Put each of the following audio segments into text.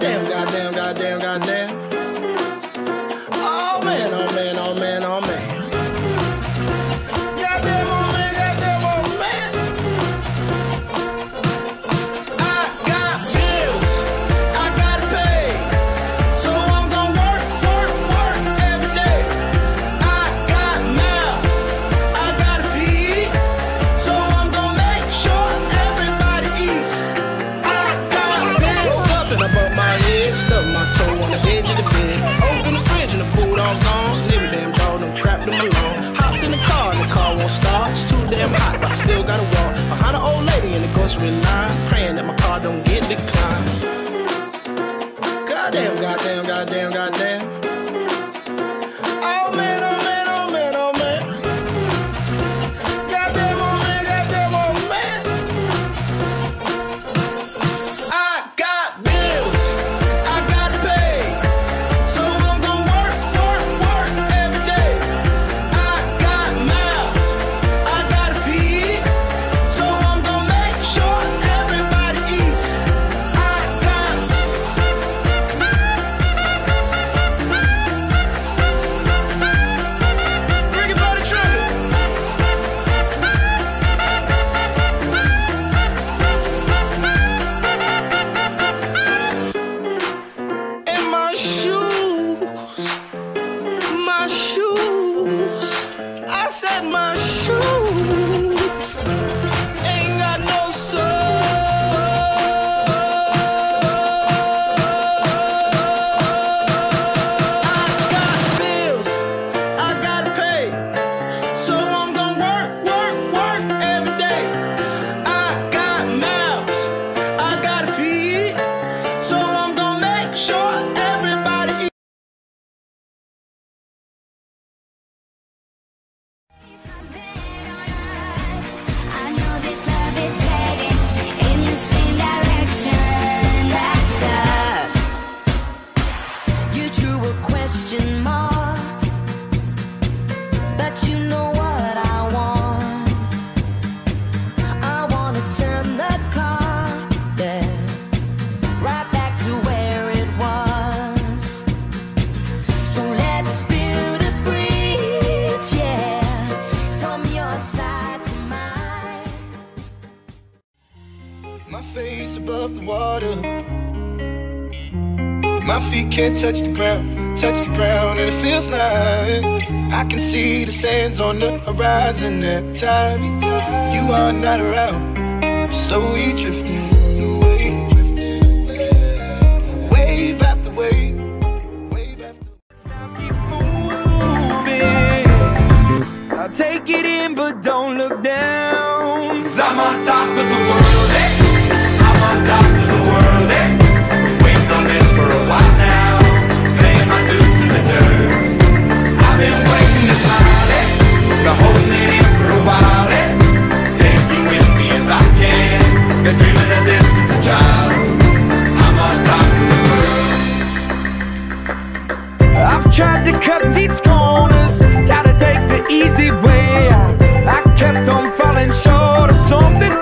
Goddamn, goddamn, goddamn, goddamn. Oh man, oh man, oh man, oh man. Goddamn, oh man, goddamn, oh man. I got bills, I gotta pay, so I'm gonna work, work, work every day. I got mouths, I gotta feed, so I'm gonna make sure everybody eats. I got bills. Woke up and I bumped my head, stubbed my toe on the edge of the bed. Open the fridge and the food all gone. Every damn dog done crapped them alone. Hopped in the car and the car won't start. It's too damn hot, but I still gotta walk behind an old lady in the grocery line, praying that my car don't get declined. Goddamn, goddamn, goddamn, goddamn. Oh man, oh man, oh man, oh man. Goddamn, oh man, goddamn, oh man. I got bills, I gotta pay, so I'm gonna work, work, work every day. I got mouths, I gotta feed, so I'm gonna make sure everybody eats. I got Ricky Bobby Trumpet. In my shoes, my shoes. I said my shoes ain't got no soul. I got bills, I gotta pay, so I'm gonna work, work, work every day. I got mouths, I gotta feed, so I'm gonna make sure everybody eats. I know this love is heading in the same direction. That's up. You drew a question mark, but you know what I want. I want to turn the clock, yeah, right back to where it was. So let's build a bridge, yeah, from your side to mine. My face above the water, my feet can't touch the ground, and it feels like I can see the sands on the horizon every time you are not around. I'm slowly drifting away, wave after wave, wave after Keep moving. I'll take it in, but don't look down. 'Cause I'm on top of the world, eh? I'm on top of the world, eh? Waiting on this for a while now, paying my dues to the dirt. I've been waiting to smile, eh? Been holding it in for a while, eh? Take you with me if I can. Been dreaming of this since a child. I'm on top of the world. I've tried to cut these corners, tried to take the easy way. I kept on falling short of something.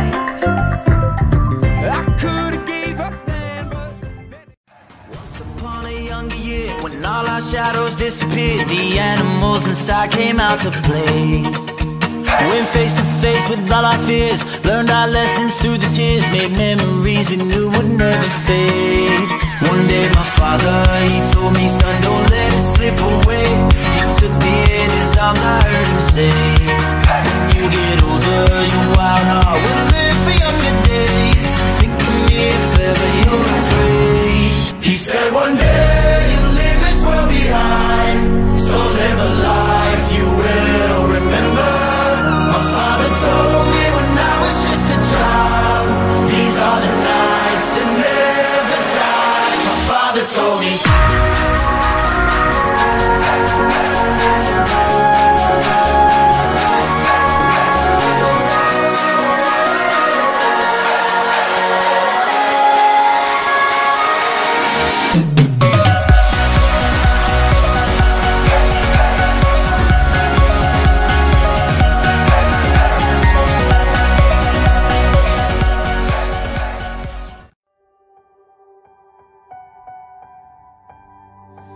I could've gave up then, but Once upon a younger year, when all our shadows disappeared, the animals inside came out to play. Went face to face with all our fears, learned our lessons through the tears, made memories we knew would never fade. One day my father, he told me, son, don't let it slip away. He took me in his arms, I heard him say, when you get older, your wild heart will live for younger days. Think of me if ever you're afraid. He said one day you'll leave this world behind, so live a life you will remember. My father told me when I was just a child, these are the nights that never die. My father told me.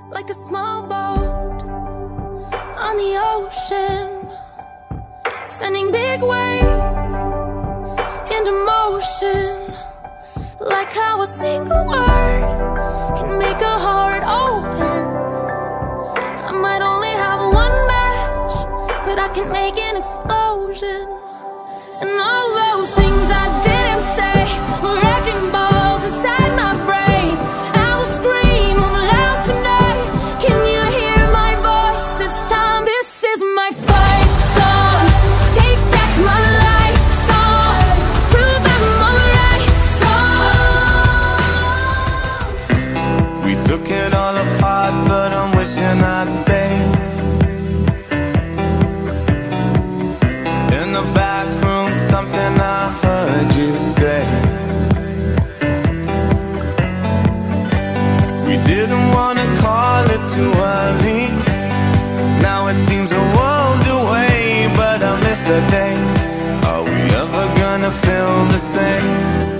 like a small boat on the ocean, sending big waves into motion. Like how a single word can make a heart open. I might only have one match, but I can make an explosion. And all those things I didn't say were wrecking balls inside my brain. I will scream loud tonight. Can you hear my voice this time? This is my fight song. Take back my life song. Prove I'm alright song. We took it all apart, but I'm wishing I'd stay in the back room. Something I heard you say. We didn't wanna call it too early. Now it seems a world away, but I miss the day. Are we ever gonna feel the same?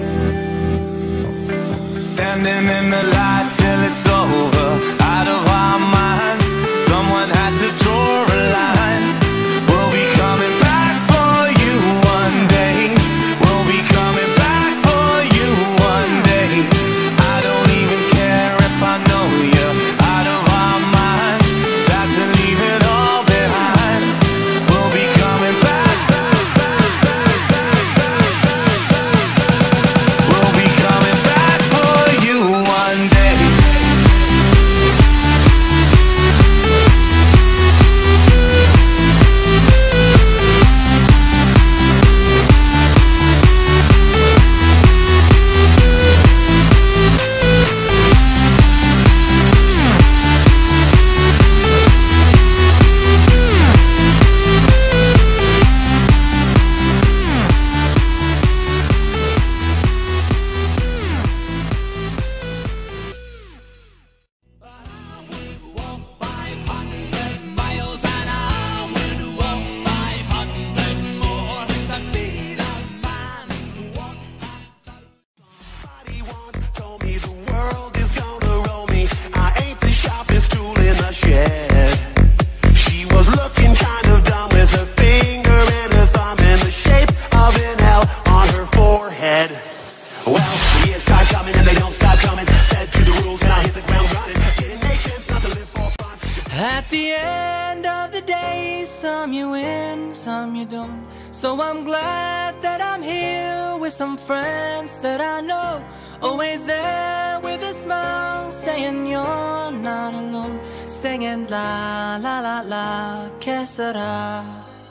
Standing in the light till it's over, out of our minds. Someone had to draw a line. We'll be coming back for you one day. We'll be coming back for you one day. I don't even care if I know you're out of our minds. That's to leave it all behind. We'll be coming back, back, back, back, back, back, back, back. We'll be coming back for you one day. Told me the world is gonna roll me. I ain't the sharpest tool in the shed. She was looking kind of dumb with her finger and her thumb in the shape of an L on her forehead. Well, the years start coming and they don't stop coming. Said to the rules and I hit the ground running. Didn't make sense not to live for fun. At the end of the day, some you win, some you don't. So I'm glad that I'm here with some friends that I know. Always there with a smile, saying you're not alone. Singing la la la la, que sera.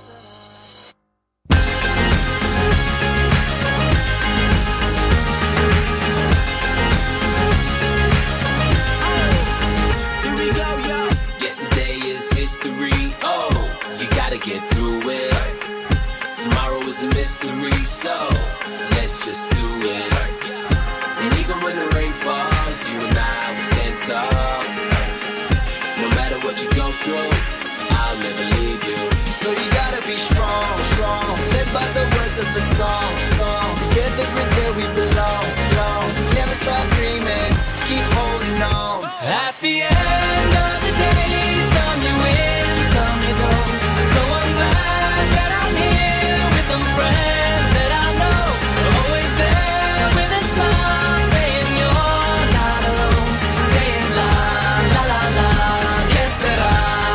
Here we go, yo. Yesterday is history. Oh, you gotta get through it. Tomorrow is a mystery, so let's just do it. And even when the rain falls, you and I will stand tall. No matter what you go through, I'll never leave you. So you gotta be strong, strong. Live by the words of the song, song. Together is where we belong, belong. Never stop dreaming, keep holding on. At the end of the day, some you win, some you don't. So I'm glad that I'm here with some friends that I know. Always there with a smile, saying you're not alone. Saying la la la la, que sera.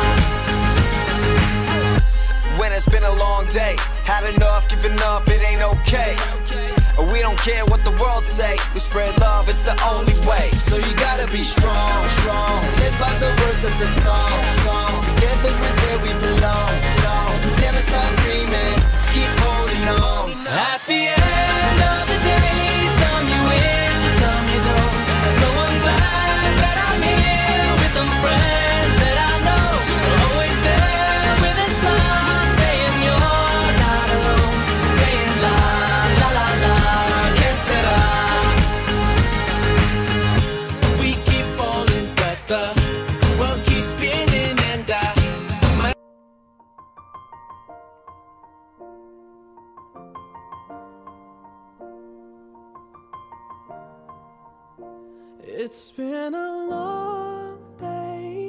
When it's been a long day, had enough, giving up, it ain't okay. We don't care what the world say, we spread love, it's the only way. So you gotta be strong, strong. Live by the words of the song, song. Together is where we belong, belong. Never stop dreaming, keep holding on. At the end of the day, some you win, some you don't. So I'm glad that I'm here with some friends that I know. Always there with a smile, saying you're not alone. Saying la la la la, que sera. We keep falling, but the world keeps spinning and my It's been a long day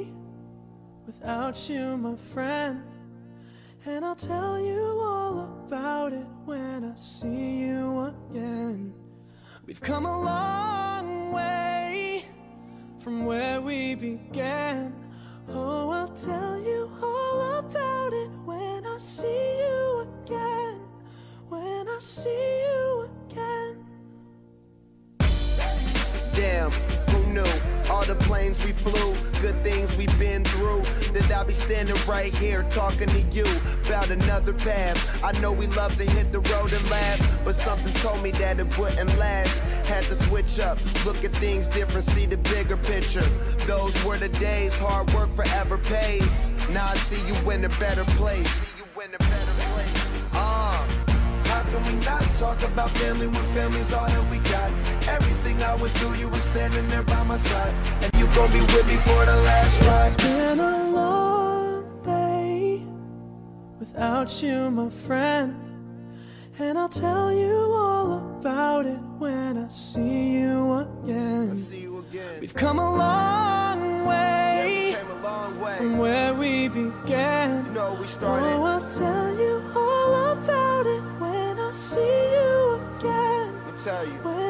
without you, my friend. And I'll tell you all about it when I see you again. We've come a long way from where we began. Oh, I'll tell you all about it when I see you again. When I see you again. Damn, who knew? All the planes we flew, good things we've been through. That I'll be standing right here talking to you about another path. I know we love to hit the road and laugh, but something told me that it wouldn't last. Had to switch up, look at things different, see the bigger picture. Those were the days, hard work forever pays. Now I see you in a better place. How can we not talk about family when family's all that we got? Everything I went through, you were standing there by my side, and you gon' be with me for the last ride. It's been a long day without you, my friend. And I'll tell you all about it when I see you again. We've come a long way, from where we began. You know we started. Oh, I'll tell you all about it when I see you again. I'll tell you. When